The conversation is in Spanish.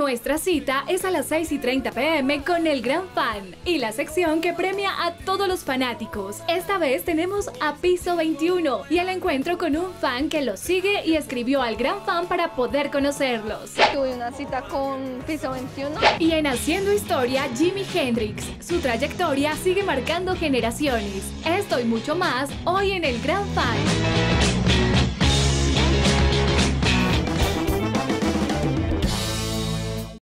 Nuestra cita es a las 6:30 p.m. con el Gran Fan y la sección que premia a todos los fanáticos. Esta vez tenemos a Piso 21 y el encuentro con un fan que los sigue y escribió al Gran Fan para poder conocerlos. Tuve una cita con Piso 21. Y en Haciendo Historia, Jimi Hendrix. Su trayectoria sigue marcando generaciones. Esto y mucho más hoy en el Gran Fan.